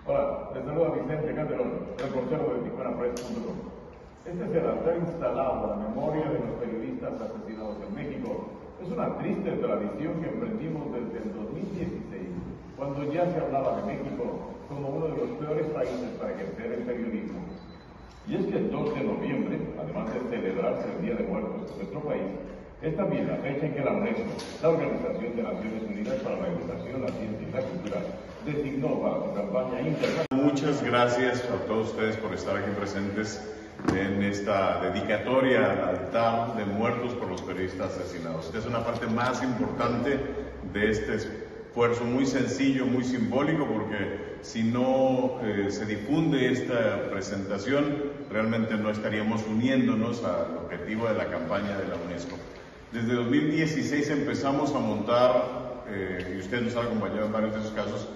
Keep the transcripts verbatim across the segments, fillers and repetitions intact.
Hola, les saluda Vicente Calderón, reportero de Tijuana Press punto com. Este es el altar instalado a la memoria de los periodistas asesinados en México. Es una triste tradición que emprendimos desde el dos mil dieciséis, cuando ya se hablaba de México como uno de los peores países para ejercer el periodismo. Y es que el dos de noviembre, además de celebrarse el Día de Muertos en nuestro país, es también la fecha en que la UNESCO, la Organización de Naciones Unidas para la Educación, la Ciencia y la Cultura, designó para su campaña internacional. Muchas gracias a todos ustedes por estar aquí presentes en esta dedicatoria al altar de muertos por los periodistas asesinados. Esta es una parte más importante de este esfuerzo, muy sencillo, muy simbólico, porque si no eh, se difunde esta presentación, realmente no estaríamos uniéndonos al objetivo de la campaña de la UNESCO. Desde dos mil dieciséis empezamos a montar, eh, y usted nos ha acompañado en varios de esos casos,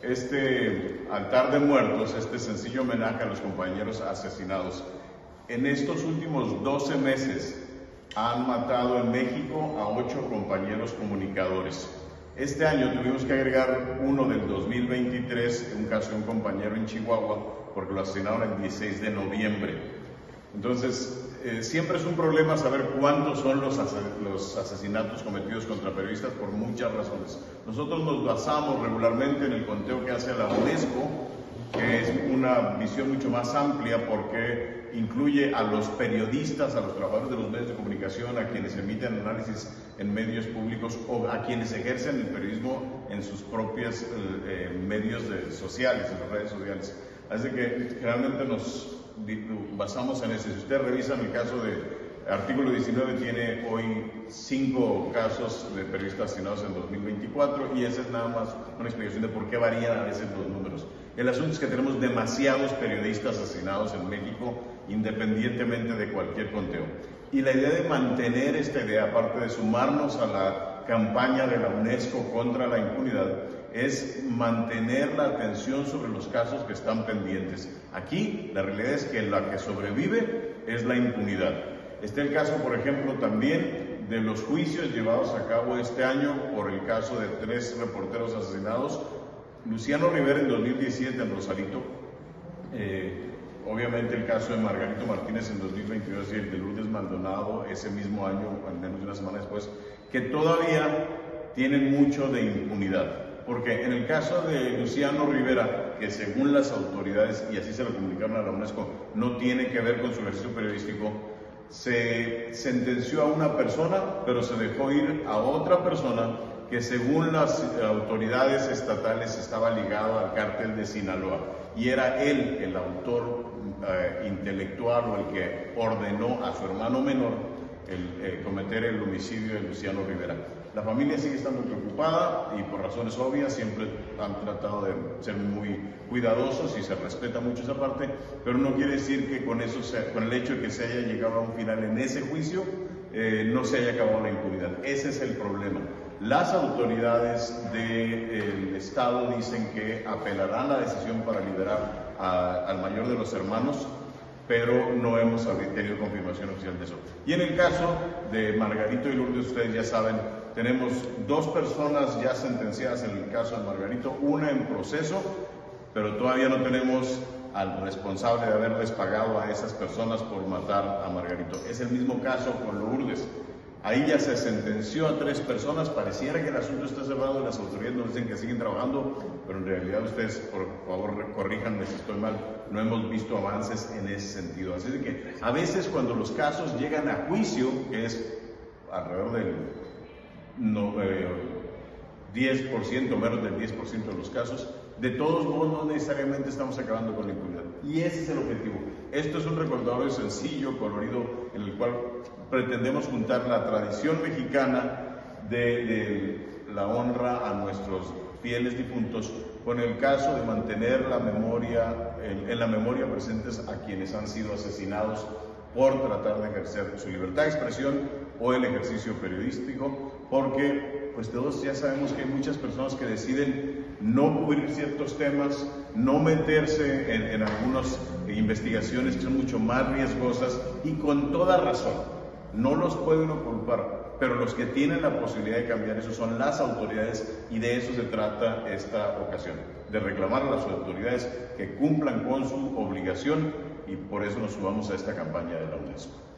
este altar de muertos, este sencillo homenaje a los compañeros asesinados. En estos últimos doce meses han matado en México a ocho compañeros comunicadores. Este año tuvimos que agregar uno del dos mil veintitrés, un caso de un compañero en Chihuahua, porque lo asesinaron el dieciséis de noviembre. Entonces, eh, siempre es un problema saber cuántos son los, as los asesinatos cometidos contra periodistas por muchas razones. Nosotros nos basamos regularmente en el conteo que hace la UNESCO, que es una visión mucho más amplia porque incluye a los periodistas, a los trabajadores de los medios de comunicación, a quienes emiten análisis en medios públicos o a quienes ejercen el periodismo en sus propios eh, medios de, sociales, en las redes sociales. Así que generalmente nos basamos en eso. Si usted revisa en el caso de Artículo diecinueve, tiene hoy cinco casos de periodistas asesinados en dos mil veinticuatro, y esa es nada más una explicación de por qué varían a veces los números. El asunto es que tenemos demasiados periodistas asesinados en México, independientemente de cualquier conteo. Y la idea de mantener esta idea, aparte de sumarnos a la campaña de la UNESCO contra la impunidad, es mantener la atención sobre los casos que están pendientes. Aquí la realidad es que la que sobrevive es la impunidad. Está el caso, por ejemplo, también de los juicios llevados a cabo este año por el caso de tres reporteros asesinados. Luciano Rivera en dos mil diecisiete en Rosarito, eh, obviamente el caso de Margarito Martínez en dos mil veintidós y el de Lourdes Maldonado ese mismo año, al menos de una semana después, que todavía tienen mucho de impunidad. Porque en el caso de Luciano Rivera, que según las autoridades, y así se lo comunicaron a la UNESCO, no tiene que ver con su ejercicio periodístico, se sentenció a una persona, pero se dejó ir a otra persona que según las autoridades estatales estaba ligado al cártel de Sinaloa, y era él el autor eh, intelectual o el que ordenó a su hermano menor el, eh, cometer el homicidio de Luciano Rivera. La familia sigue estando preocupada y por razones obvias siempre han tratado de ser muy cuidadosos y se respeta mucho esa parte, pero no quiere decir que con, eso se, con el hecho de que se haya llegado a un final en ese juicio eh, no se haya acabado la impunidad. Ese es el problema. Las autoridades del Estado dicen que apelarán la decisión para liberar a, al mayor de los hermanos, pero no hemos tenido confirmación oficial de eso. Y en el caso de Margarito y Lourdes, ustedes ya saben, tenemos dos personas ya sentenciadas en el caso de Margarito, una en proceso, pero todavía no tenemos al responsable de haberles pagado a esas personas por matar a Margarito. Es el mismo caso con Lourdes. Ahí ya se sentenció a tres personas, pareciera que el asunto está cerrado, las autoridades nos dicen que siguen trabajando, pero en realidad ustedes, por favor, corríjanme si estoy mal, no hemos visto avances en ese sentido. Así de que a veces cuando los casos llegan a juicio, que es alrededor del no, eh, diez por ciento, menos del diez por ciento de los casos, de todos modos no necesariamente estamos acabando con la impunidad. Y ese es el objetivo. Esto es un recordatorio sencillo, colorido, en el cual pretendemos juntar la tradición mexicana de, de la honra a nuestros fieles difuntos con el caso de mantener la memoria, en, en la memoria presentes a quienes han sido asesinados por tratar de ejercer su libertad de expresión o el ejercicio periodístico, porque pues todos ya sabemos que hay muchas personas que deciden no cubrir ciertos temas, no meterse en, en algunas investigaciones que son mucho más riesgosas, y con toda razón. No los puede uno culpar, pero los que tienen la posibilidad de cambiar eso son las autoridades, y de eso se trata esta ocasión, de reclamar a las autoridades que cumplan con su obligación, y por eso nos sumamos a esta campaña de la UNESCO.